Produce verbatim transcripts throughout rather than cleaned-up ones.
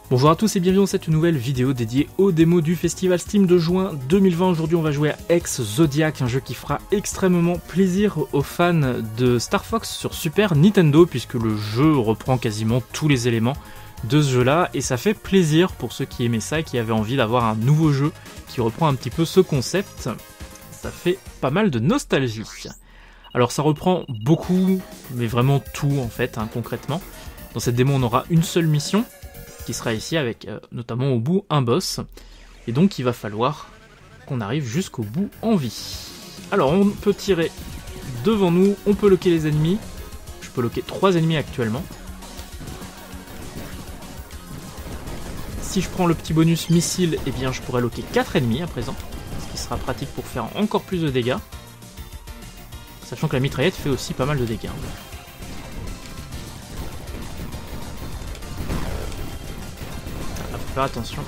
Bonjour à tous et bienvenue dans cette nouvelle vidéo dédiée aux démos du festival Steam de juin deux mille vingt. Aujourd'hui on va jouer à X Zodiac, un jeu qui fera extrêmement plaisir aux fans de Star Fox sur Super Nintendo, puisque le jeu reprend quasiment tous les éléments de ce jeu là, et ça fait plaisir pour ceux qui aimaient ça et qui avaient envie d'avoir un nouveau jeu qui reprend un petit peu ce concept. Ça fait pas mal de nostalgie. Alors ça reprend beaucoup, mais vraiment tout en fait, hein, concrètement. Dans cette démo on aura une seule mission, qui sera ici avec euh, notamment au bout un boss, et donc il va falloir qu'on arrive jusqu'au bout en vie. Alors on peut tirer devant nous, on peut loquer les ennemis, je peux loquer trois ennemis actuellement. Si je prends le petit bonus missile, eh bien je pourrais loquer quatre ennemis à présent, ce qui sera pratique pour faire encore plus de dégâts, sachant que la mitraillette fait aussi pas mal de dégâts. Faire attention.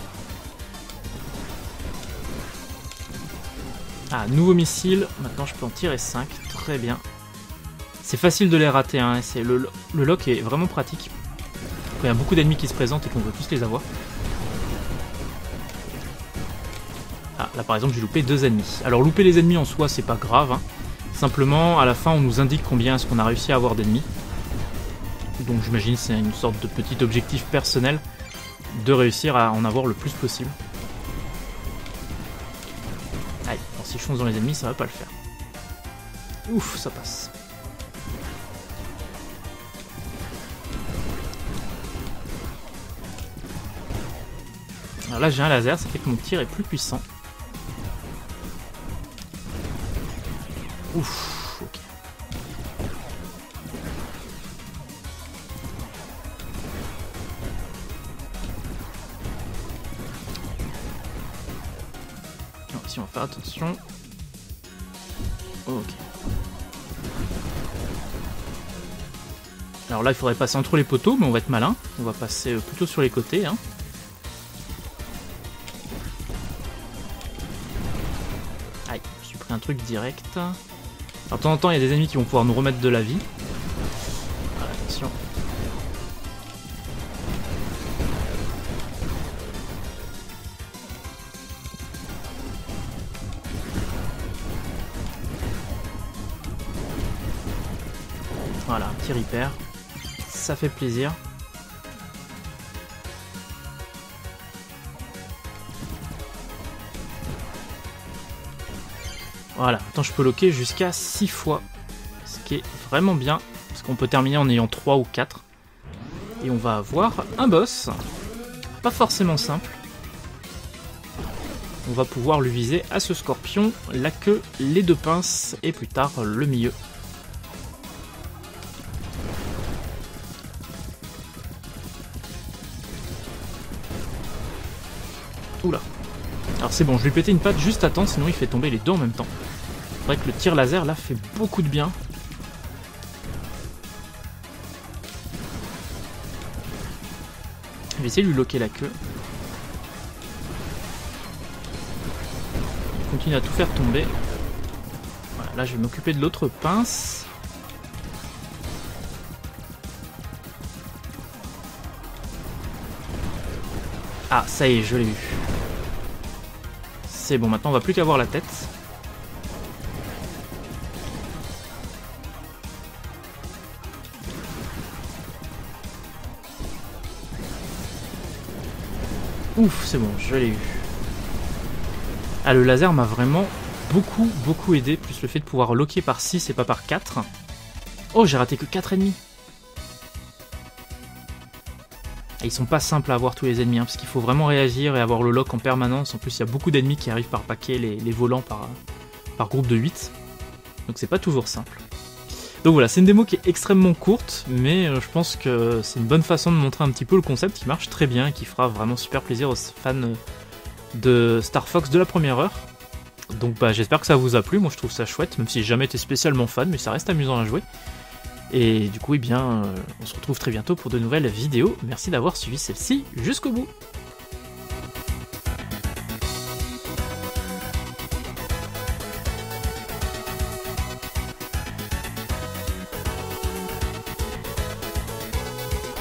Ah, nouveau missile, maintenant je peux en tirer cinq, très bien. C'est facile de les rater, hein. C'est le, le lock est vraiment pratique. Quand il y a beaucoup d'ennemis qui se présentent et qu'on veut tous les avoir. Ah, là par exemple j'ai loupé deux ennemis. Alors louper les ennemis en soi c'est pas grave, hein. Simplement à la fin on nous indique combien est-ce qu'on a réussi à avoir d'ennemis. Donc j'imagine c'est une sorte de petit objectif personnel de réussir à en avoir le plus possible. Allez, alors si je fonce dans les ennemis, ça va pas le faire. Ouf, ça passe. Alors là, j'ai un laser, ça fait que mon tir est plus puissant. Ouf, ok. Ici on va faire attention. Ok. Alors là il faudrait passer entre les poteaux, mais on va être malin. On va passer plutôt sur les côtés, hein. Aïe, je me suis pris un truc direct. Alors de temps en temps il y a des ennemis qui vont pouvoir nous remettre de la vie. Voilà, attention. Voilà, un petit repair, ça fait plaisir. Voilà, attends, je peux loquer jusqu'à six fois, ce qui est vraiment bien, parce qu'on peut terminer en ayant trois ou quatre. Et on va avoir un boss, pas forcément simple. On va pouvoir lui viser à ce scorpion, la queue, les deux pinces, et plus tard le milieu. Oula. Alors c'est bon, je lui ai pété une patte juste à temps, sinon il fait tomber les deux en même temps. C'est vrai que le tir laser là fait beaucoup de bien. Je vais essayer de lui loquer la queue. Il continue à tout faire tomber. Voilà, là je vais m'occuper de l'autre pince. Ah, ça y est, je l'ai eu. C'est bon, maintenant on va plus qu'à voir la tête. Ouf, c'est bon, je l'ai eu. Ah, le laser m'a vraiment beaucoup, beaucoup aidé, plus le fait de pouvoir loquer par six et pas par quatre. Oh, j'ai raté que quatre ennemis. Et ils sont pas simples à avoir tous les ennemis, hein, parce qu'il faut vraiment réagir et avoir le lock en permanence. En plus, il y a beaucoup d'ennemis qui arrivent par paquet, les, les volants par, par groupe de huit. Donc c'est pas toujours simple. Donc voilà, c'est une démo qui est extrêmement courte, mais euh, je pense que c'est une bonne façon de montrer un petit peu le concept qui marche très bien et qui fera vraiment super plaisir aux fans de Star Fox de la première heure. Donc bah, j'espère que ça vous a plu, moi je trouve ça chouette, même si j'ai jamais été spécialement fan, mais ça reste amusant à jouer. Et du coup, eh bien, euh, on se retrouve très bientôt pour de nouvelles vidéos. Merci d'avoir suivi celle-ci jusqu'au bout.